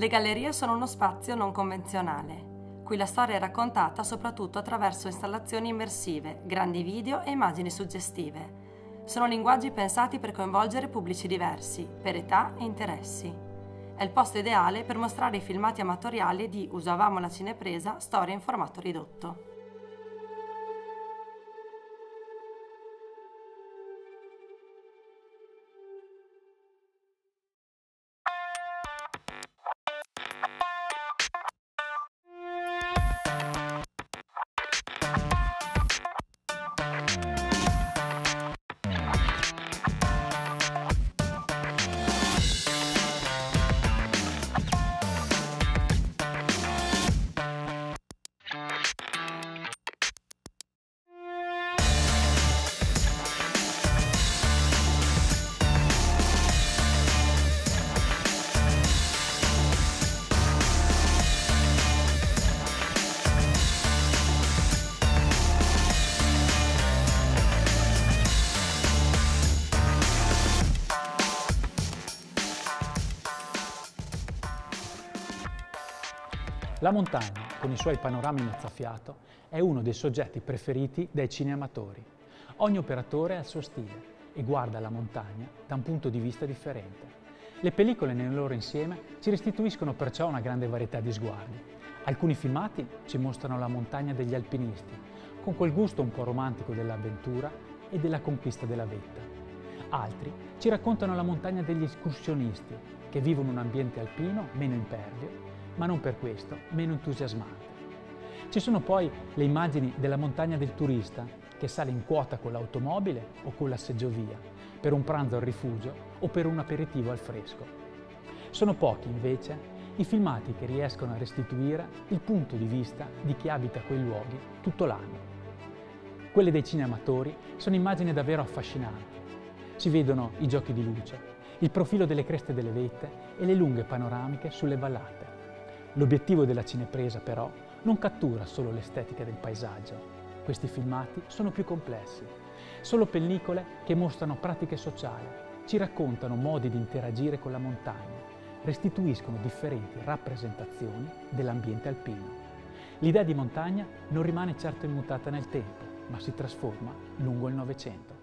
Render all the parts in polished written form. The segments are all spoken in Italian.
Le gallerie sono uno spazio non convenzionale. Qui la storia è raccontata soprattutto attraverso installazioni immersive, grandi video e immagini suggestive. Sono linguaggi pensati per coinvolgere pubblici diversi, per età e interessi. È il posto ideale per mostrare i filmati amatoriali di Usavamo la cinepresa, storia in formato ridotto. La montagna, con i suoi panorami mozzafiato, è uno dei soggetti preferiti dai cineamatori. Ogni operatore ha il suo stile e guarda la montagna da un punto di vista differente. Le pellicole nel loro insieme ci restituiscono perciò una grande varietà di sguardi. Alcuni filmati ci mostrano la montagna degli alpinisti, con quel gusto un po' romantico dell'avventura e della conquista della vetta. Altri ci raccontano la montagna degli escursionisti, che vivono un ambiente alpino meno impervio, ma non per questo meno entusiasmante. Ci sono poi le immagini della montagna del turista, che sale in quota con l'automobile o con la seggiovia, per un pranzo al rifugio o per un aperitivo al fresco. Sono pochi, invece, i filmati che riescono a restituire il punto di vista di chi abita quei luoghi tutto l'anno. Quelle dei cineamatori sono immagini davvero affascinanti. Si vedono i giochi di luce, il profilo delle creste delle vette e le lunghe panoramiche sulle vallate. L'obiettivo della cinepresa, però, non cattura solo l'estetica del paesaggio. Questi filmati sono più complessi. Sono pellicole che mostrano pratiche sociali, ci raccontano modi di interagire con la montagna, restituiscono differenti rappresentazioni dell'ambiente alpino. L'idea di montagna non rimane certo immutata nel tempo, ma si trasforma lungo il Novecento.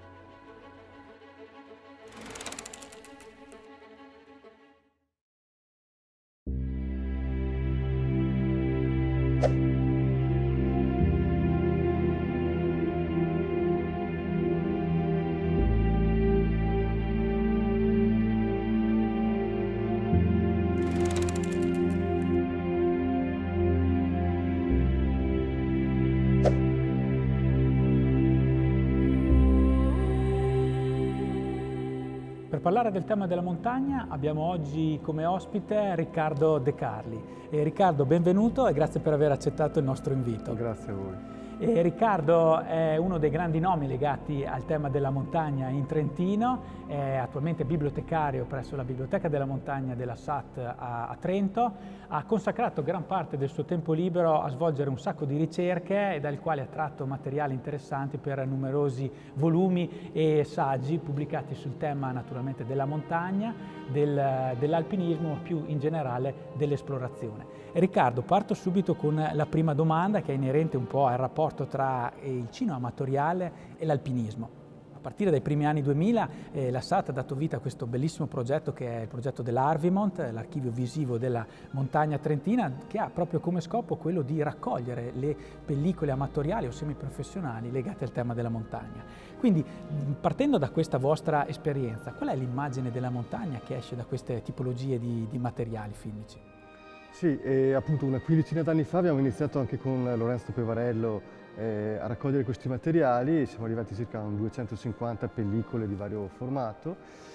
Per parlare del tema della montagna abbiamo oggi come ospite Riccardo De Carli. Riccardo, benvenuto e grazie per aver accettato il nostro invito. Grazie a voi. Riccardo è uno dei grandi nomi legati al tema della montagna in Trentino, è attualmente bibliotecario presso la Biblioteca della Montagna della SAT a Trento, ha consacrato gran parte del suo tempo libero a svolgere un sacco di ricerche e dal quale ha tratto materiali interessanti per numerosi volumi e saggi pubblicati sul tema naturalmente della montagna, dell'alpinismo, ma più in generale dell'esplorazione. Riccardo, parto subito con la prima domanda che è inerente un po' al rapporto tra il cinema amatoriale e l'alpinismo. A partire dai primi anni 2000 la SAT ha dato vita a questo bellissimo progetto che è il progetto dell'Arvimont, l'archivio visivo della montagna trentina, che ha proprio come scopo quello di raccogliere le pellicole amatoriali o semiprofessionali legate al tema della montagna. Quindi, partendo da questa vostra esperienza, qual è l'immagine della montagna che esce da queste tipologie di materiali filmici? Sì, appunto una quindicina d'anni fa abbiamo iniziato anche con Lorenzo Pevarello a raccogliere questi materiali, siamo arrivati circa a 250 pellicole di vario formato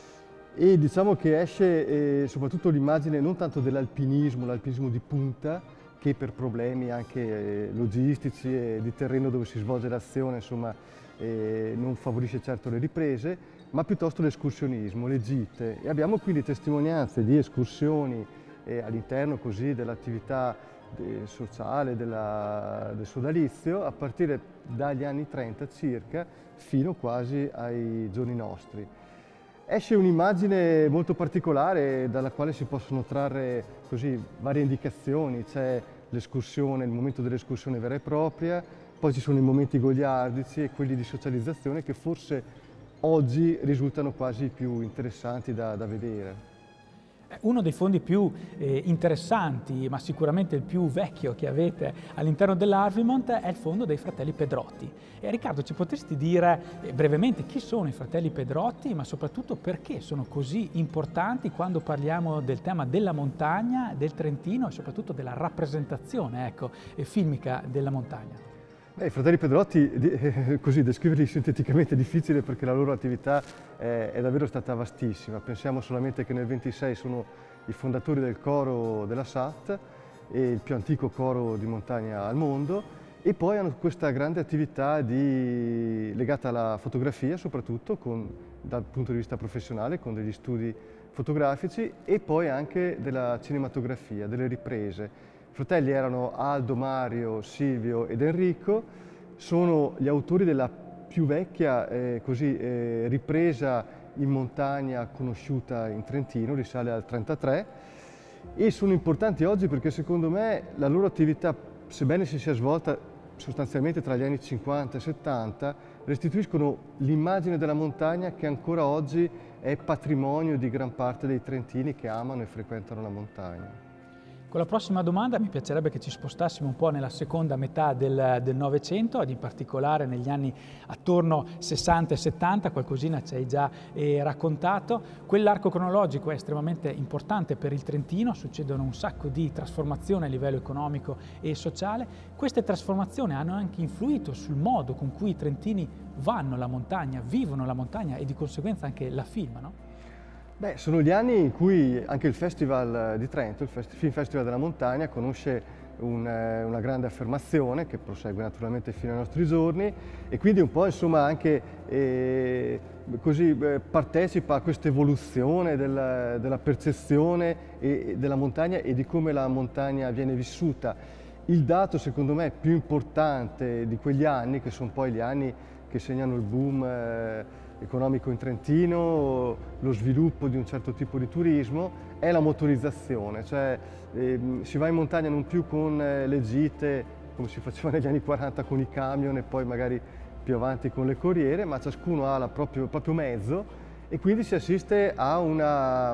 e diciamo che esce soprattutto l'immagine non tanto dell'alpinismo, l'alpinismo di punta, che per problemi anche logistici e di terreno dove si svolge l'azione, insomma, non favorisce certo le riprese, ma piuttosto l'escursionismo, le gite. E abbiamo quindi testimonianze di escursioni all'interno così dell'attività sociale, del sodalizio, a partire dagli anni 30 circa, fino quasi ai giorni nostri. Esce un'immagine molto particolare dalla quale si possono trarre così varie indicazioni. C'è l'escursione, il momento dell'escursione vera e propria, poi ci sono i momenti goliardici e quelli di socializzazione che forse oggi risultano quasi più interessanti da vedere. Uno dei fondi più interessanti, ma sicuramente il più vecchio che avete all'interno dell'Arvimont, è il fondo dei fratelli Pedrotti. E Riccardo, ci potresti dire brevemente chi sono i fratelli Pedrotti, ma soprattutto perché sono così importanti quando parliamo del tema della montagna, del Trentino e soprattutto della rappresentazione, ecco, filmica della montagna? I fratelli Pedrotti, così descriverli sinteticamente è difficile perché la loro attività è davvero stata vastissima. Pensiamo solamente che nel 26 sono i fondatori del coro della SAT, il più antico coro di montagna al mondo, e poi hanno questa grande attività legata alla fotografia soprattutto, dal punto di vista professionale, con degli studi fotografici, e poi anche della cinematografia, delle riprese. I fratelli erano Aldo, Mario, Silvio ed Enrico, sono gli autori della più vecchia ripresa in montagna conosciuta in Trentino, risale al 1933, e sono importanti oggi perché secondo me la loro attività, sebbene si sia svolta sostanzialmente tra gli anni 50 e 70, restituiscono l'immagine della montagna che ancora oggi è patrimonio di gran parte dei trentini che amano e frequentano la montagna. Con la prossima domanda mi piacerebbe che ci spostassimo un po' nella seconda metà del Novecento, ed in particolare negli anni attorno 60 e 70, qualcosina ci hai già raccontato. Quell'arco cronologico è estremamente importante per il Trentino, succedono un sacco di trasformazioni a livello economico e sociale. Queste trasformazioni hanno anche influito sul modo con cui i trentini vanno alla montagna, vivono la montagna e di conseguenza anche la filmano. Beh, sono gli anni in cui anche il Festival di Trento, il Film Festival della Montagna, conosce una grande affermazione che prosegue naturalmente fino ai nostri giorni, e quindi un po' insomma anche partecipa a questa evoluzione della percezione della montagna e di come la montagna viene vissuta. Il dato secondo me più importante di quegli anni, che sono poi gli anni che segnano il boom economico in Trentino, lo sviluppo di un certo tipo di turismo, è la motorizzazione, cioè si va in montagna non più con le gite come si faceva negli anni 40 con i camion e poi magari più avanti con le corriere, ma ciascuno ha il proprio mezzo, e quindi si assiste a a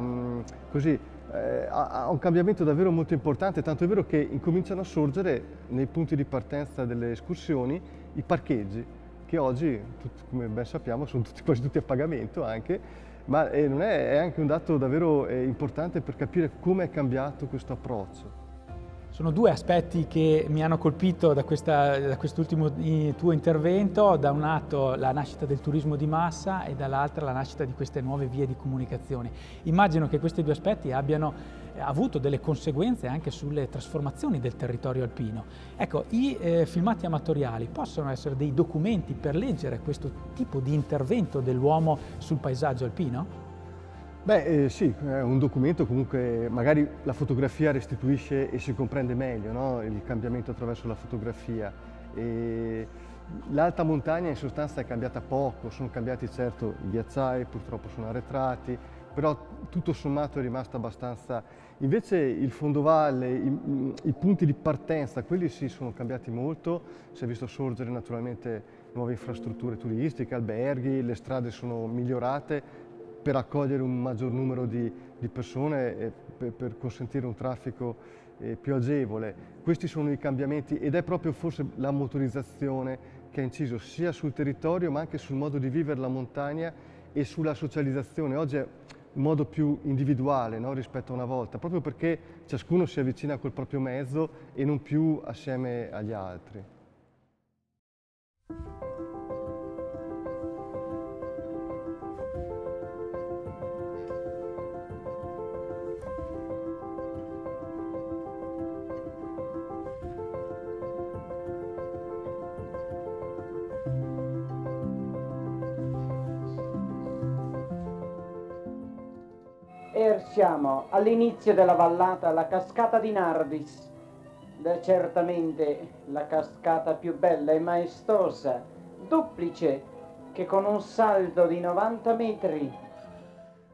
un cambiamento davvero molto importante, tanto è vero che incominciano a sorgere nei punti di partenza delle escursioni i parcheggi, che oggi, come ben sappiamo, sono quasi tutti a pagamento anche, ma è anche un dato davvero importante per capire come è cambiato questo approccio. Sono due aspetti che mi hanno colpito da quest'ultimo tuo intervento: da un lato la nascita del turismo di massa e dall'altra la nascita di queste nuove vie di comunicazione. Immagino che questi due aspetti abbiano avuto delle conseguenze anche sulle trasformazioni del territorio alpino. Ecco, i filmati amatoriali possono essere dei documenti per leggere questo tipo di intervento dell'uomo sul paesaggio alpino? Beh, sì, è un documento, comunque magari la fotografia restituisce e si comprende meglio, no? Il cambiamento attraverso la fotografia. L'alta montagna in sostanza è cambiata poco, sono cambiati certo i ghiacciai, purtroppo sono arretrati, però tutto sommato è rimasto abbastanza. Invece il fondovalle, i punti di partenza, quelli sì sono cambiati molto, si è visto sorgere naturalmente nuove infrastrutture turistiche, alberghi, le strade sono migliorate per accogliere un maggior numero di persone e per consentire un traffico più agevole. Questi sono i cambiamenti, ed è proprio forse la motorizzazione che ha inciso sia sul territorio ma anche sul modo di vivere la montagna e sulla socializzazione. Oggi è un modo più individuale, no, rispetto a una volta, proprio perché ciascuno si avvicina col proprio mezzo e non più assieme agli altri. Siamo all'inizio della vallata, la cascata di Nardis, ed è certamente la cascata più bella e maestosa, duplice, che con un salto di 90 metri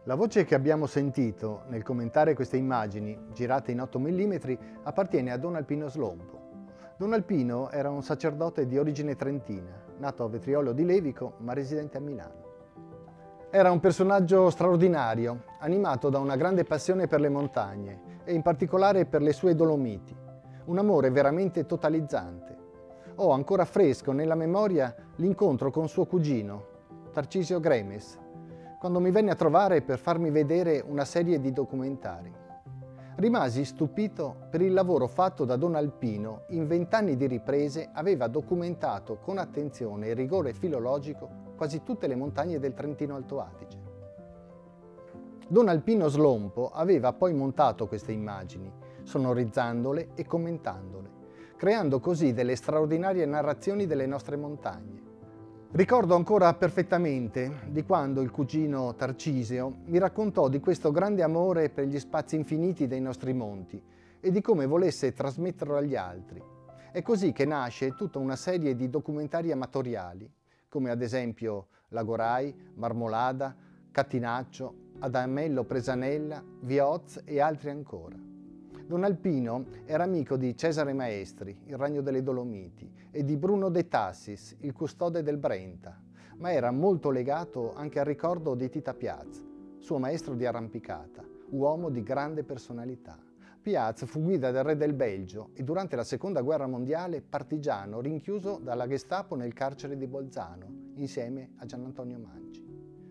La voce che abbiamo sentito nel commentare queste immagini, girate in 8 mm, appartiene a Don Alpino Slompo. Don Alpino era un sacerdote di origine trentina, nato a Vetriolo di Levico, ma residente a Milano. Era un personaggio straordinario, animato da una grande passione per le montagne e in particolare per le sue Dolomiti, un amore veramente totalizzante. Ho ancora fresco nella memoria l'incontro con suo cugino, Tarcisio Gremes, quando mi venne a trovare per farmi vedere una serie di documentari. Rimasi stupito per il lavoro fatto da Don Alpino. In 20 anni di riprese aveva documentato con attenzione e rigore filologico quasi tutte le montagne del Trentino Alto Adige. Don Alpino Slompo aveva poi montato queste immagini, sonorizzandole e commentandole, creando così delle straordinarie narrazioni delle nostre montagne. Ricordo ancora perfettamente di quando il cugino Tarcisio mi raccontò di questo grande amore per gli spazi infiniti dei nostri monti e di come volesse trasmetterlo agli altri. È così che nasce tutta una serie di documentari amatoriali, come ad esempio Lagorai, Marmolada, Catinaccio, Adamello Presanella, Vioz e altri ancora. Don Alpino era amico di Cesare Maestri, il Ragno delle Dolomiti, e di Bruno de Tassis, il custode del Brenta, ma era molto legato anche al ricordo di Tita Piaz, suo maestro di arrampicata, uomo di grande personalità. Piaz fu guida del re del Belgio e durante la Seconda Guerra Mondiale partigiano rinchiuso dalla Gestapo nel carcere di Bolzano, insieme a Gianantonio Manci.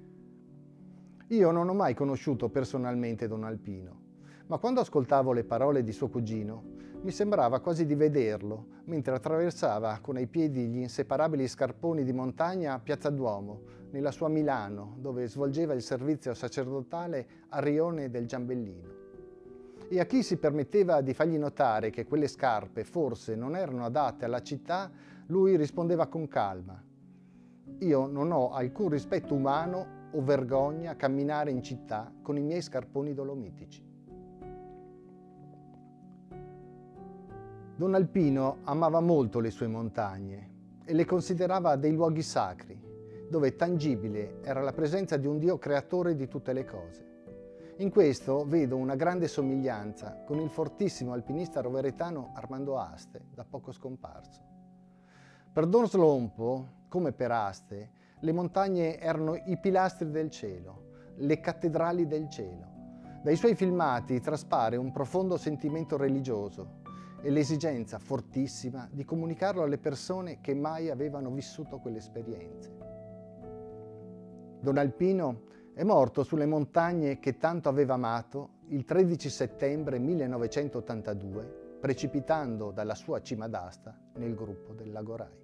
Io non ho mai conosciuto personalmente Don Alpino, ma quando ascoltavo le parole di suo cugino mi sembrava quasi di vederlo mentre attraversava con ai piedi gli inseparabili scarponi di montagna a Piazza Duomo, nella sua Milano, dove svolgeva il servizio sacerdotale a Rione del Giambellino. E a chi si permetteva di fargli notare che quelle scarpe forse non erano adatte alla città, lui rispondeva con calma: «Io non ho alcun rispetto umano o vergogna a camminare in città con i miei scarponi dolomitici». Don Alpino amava molto le sue montagne e le considerava dei luoghi sacri, dove tangibile era la presenza di un Dio creatore di tutte le cose. In questo vedo una grande somiglianza con il fortissimo alpinista roveretano Armando Aste, da poco scomparso. Per Don Slompo, come per Aste, le montagne erano i pilastri del cielo, le cattedrali del cielo. Dai suoi filmati traspare un profondo sentimento religioso e l'esigenza fortissima di comunicarlo alle persone che mai avevano vissuto quelle esperienze. Don Alpino è morto sulle montagne che tanto aveva amato il 13 settembre 1982, precipitando dalla sua cima d'asta nel gruppo del Lagorai.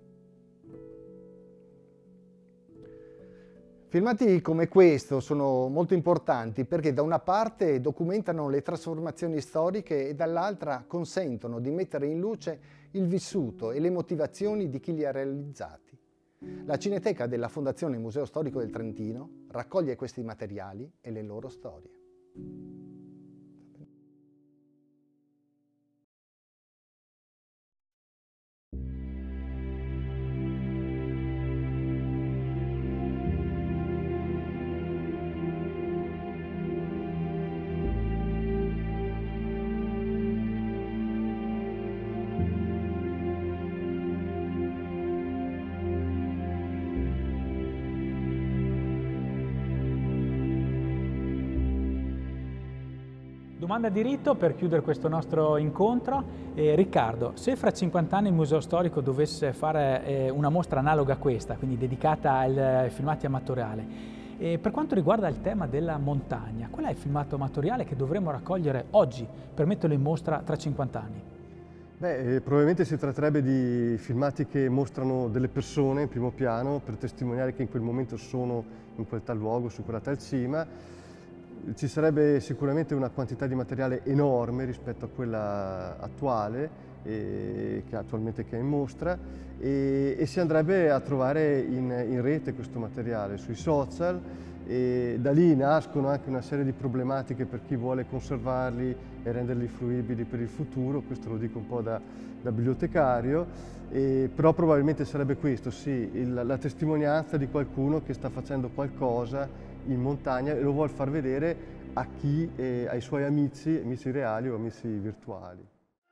Filmati come questo sono molto importanti perché da una parte documentano le trasformazioni storiche e dall'altra consentono di mettere in luce il vissuto e le motivazioni di chi li ha realizzati. La Cineteca della Fondazione Museo Storico del Trentino raccoglie questi materiali e le loro storie. Domanda di rito per chiudere questo nostro incontro. Riccardo, se fra 50 anni il Museo Storico dovesse fare una mostra analoga a questa, quindi dedicata ai filmati amatoriali, per quanto riguarda il tema della montagna, qual è il filmato amatoriale che dovremmo raccogliere oggi per metterlo in mostra tra 50 anni? Beh, probabilmente si tratterebbe di filmati che mostrano delle persone in primo piano per testimoniare che in quel momento sono in quel tal luogo, su quella tal cima. Ci sarebbe sicuramente una quantità di materiale enorme rispetto a quella attuale, che è in mostra, e si andrebbe a trovare in rete questo materiale, sui social, e da lì nascono anche una serie di problematiche per chi vuole conservarli e renderli fruibili per il futuro, questo lo dico un po' da bibliotecario, però probabilmente sarebbe questo, sì, la testimonianza di qualcuno che sta facendo qualcosa in montagna e lo vuol far vedere a chi, ai suoi amici reali o amici virtuali.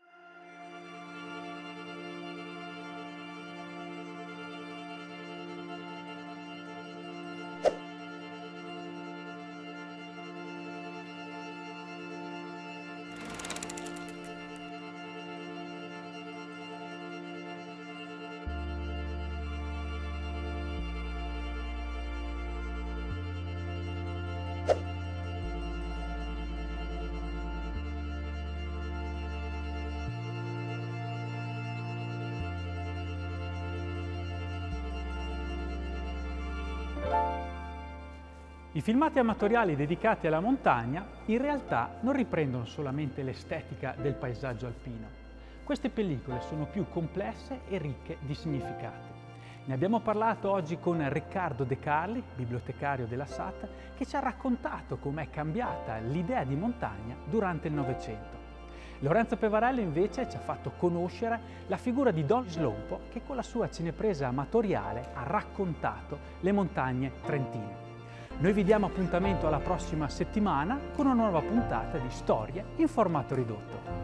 I filmati amatoriali dedicati alla montagna in realtà non riprendono solamente l'estetica del paesaggio alpino. Queste pellicole sono più complesse e ricche di significati. Ne abbiamo parlato oggi con Riccardo De Carli, bibliotecario della SAT, che ci ha raccontato com'è cambiata l'idea di montagna durante il Novecento. Lorenzo Pevarello invece ci ha fatto conoscere la figura di Don Slompo, che con la sua cinepresa amatoriale ha raccontato le montagne trentine. Noi vi diamo appuntamento alla prossima settimana con una nuova puntata di Storie in formato ridotto.